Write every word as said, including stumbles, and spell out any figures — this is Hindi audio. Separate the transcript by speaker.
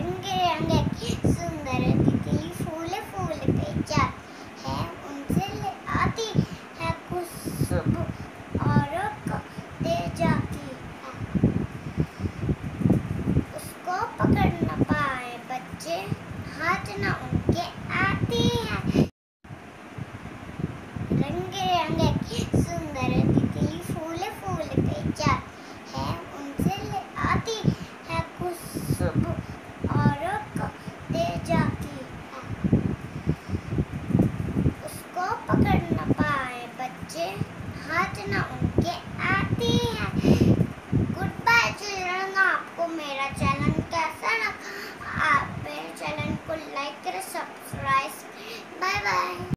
Speaker 1: रंग रंग की सुंदर तितली फूल फूल पे जाती है, उनसे ले आती है खुशबू औरों को दे जाती है। उसको पकड़ न पाए बच्चे, हाथ न उनके आती है। रंग रंग की सुंदर तितली फूल फूल पे जाती है, उनसे ले आती है खुशबू औरों को दे जाती है। उसको पकड़ न पाए बच्चे, हाथ न उनके आती है। Good bye children. आपको मेरा चैनल कैसा लगा? आप मेरे चैनल को लाइक करें, सब्सक्राइब। Bye bye.